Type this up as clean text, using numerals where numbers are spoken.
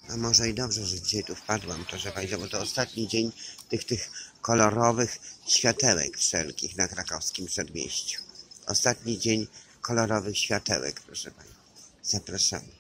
A może i dobrze, że dzisiaj tu wpadłam, proszę Państwa, bo to ostatni dzień tych kolorowych światełek wszelkich na krakowskim przedmieściu. Ostatni dzień kolorowych światełek, proszę Państwa. Zapraszamy.